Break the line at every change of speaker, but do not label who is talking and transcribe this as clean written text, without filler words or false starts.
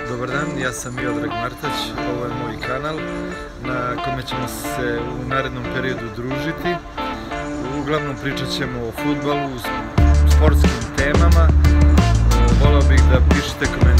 Dobar dan, ja sam Miodrag Martać, ovo je moj kanal na kome ćemo se u narednom periodu družiti. Uglavnom pričat ćemo o fudbalu, sportskim temama. Voleo bih da pišete komentare